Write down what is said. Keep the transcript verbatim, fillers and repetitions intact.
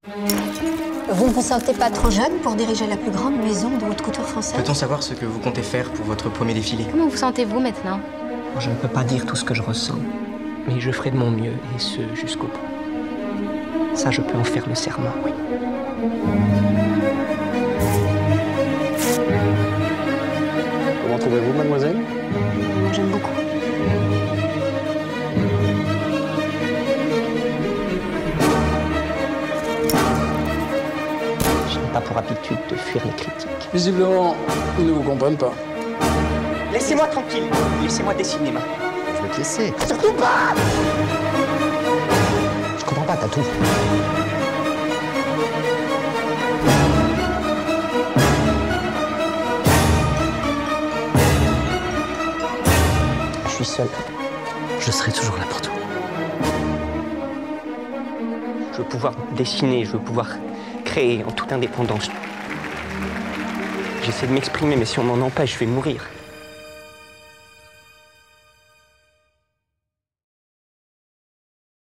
Vous ne vous sentez pas trop jeune pour diriger la plus grande maison de haute couture française? Peut-on savoir ce que vous comptez faire pour votre premier défilé? Comment vous sentez-vous maintenant? Je ne peux pas dire tout ce que je ressens, mais je ferai de mon mieux, et ce, jusqu'au bout. Ça, je peux en faire le serment, oui. Comment trouvez-vous, mademoiselle? Moi, j'aime beaucoup. Je n'ai pas pour habitude de fuir les critiques. Visiblement, ils ne vous comprennent pas. Laissez-moi tranquille. Laissez-moi dessiner maintenant. Je vais te laisser. Surtout pas! Je comprends pas, Tatou. Je suis seul. Je serai toujours là pour toi. Je veux pouvoir dessiner, je veux pouvoir créer en toute indépendance. J'essaie de m'exprimer, mais si on m'en empêche, je vais mourir.